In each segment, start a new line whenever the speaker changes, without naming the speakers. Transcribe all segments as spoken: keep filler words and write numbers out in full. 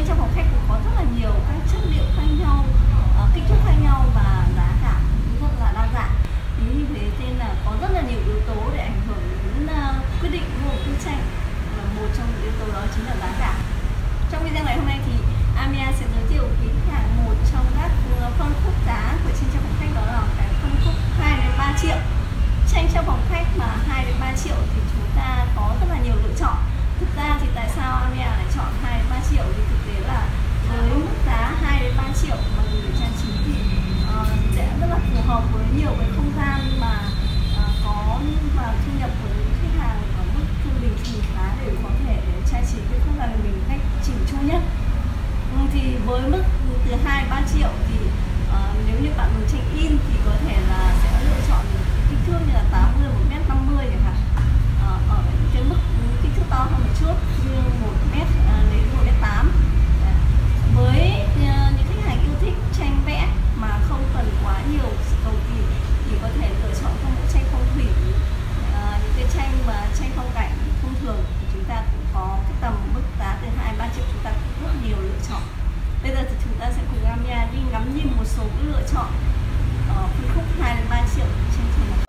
tranh trong phòng khách cũng có rất là nhiều các chất liệu khác nhau, uh, kích thước khác nhau và giá cả cũng rất là đa dạng. Chính vì thế nên là có rất là nhiều yếu tố để ảnh hưởng đến uh, quyết định mua một bức tranh. Và một trong những yếu tố đó chính là giá cả. Trong video ngày hôm nay thì Amia sẽ giới thiệu với khách hàng một trong các phân khúc giá của tranh trong phòng khách, đó là cái phân khúc hai đến ba triệu. Tranh trong phòng khách mà hai đến ba triệu thì chúng ta có rất là nhiều lựa chọn. Thực ra thì tại sao Amia lại chọn hai đến ba triệu, thì thực tế là với mức giá hai đến ba triệu mà dùng để trang trí thì uh, sẽ rất là phù hợp với nhiều cái không gian mà uh, có và thu nhập của những khách hàng ở mức trung bình trung khá để có thể trang trí cái không gian của mình một cách chỉnh chu nhất. Ừ, thì với mức từ hai đến ba triệu thì uh, nếu như bạn muốn tranh in thì có thể là sẽ lựa chọn kích thước như là tám mươi, một mét năm mươi chẳng hạn, uh, ở cái mức kích thước to hơn một chút như một mét uh, đến một mét tám. Với uh, những khách hàng yêu thích tranh vẽ mà không cần quá nhiều sự cầu kỳ thì có thể lựa chọn các mẫu tranh phong thủy, uh, những cái tranh mà tranh phong cảnh thông thường thì chúng ta cũng có cái tầm mức giá từ hai đến ba triệu, chúng ta cũng rất nhiều lựa chọn. Bây giờ thì chúng ta sẽ cùng Amia đi ngắm nhìn một số cái lựa chọn ở phân khúc hai đến ba triệu tranh này.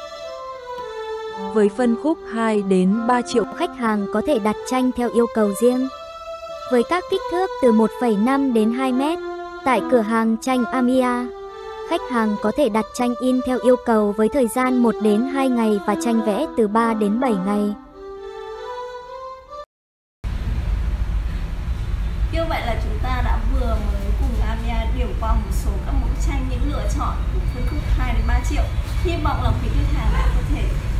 Với phân khúc hai đến ba triệu,
khách hàng có thể đặt tranh theo yêu cầu riêng. Với các kích thước từ một phẩy năm đến hai mét, tại cửa hàng tranh Amia, khách hàng có thể đặt tranh in theo yêu cầu với thời gian một đến hai ngày và tranh vẽ từ ba đến bảy ngày.
Như vậy là chúng ta đã vừa mới cùng Amia điểm qua một số các mẫu tranh, những lựa chọn của phân khúc hai đến ba triệu. Hy vọng là quý khách hàng đã có thể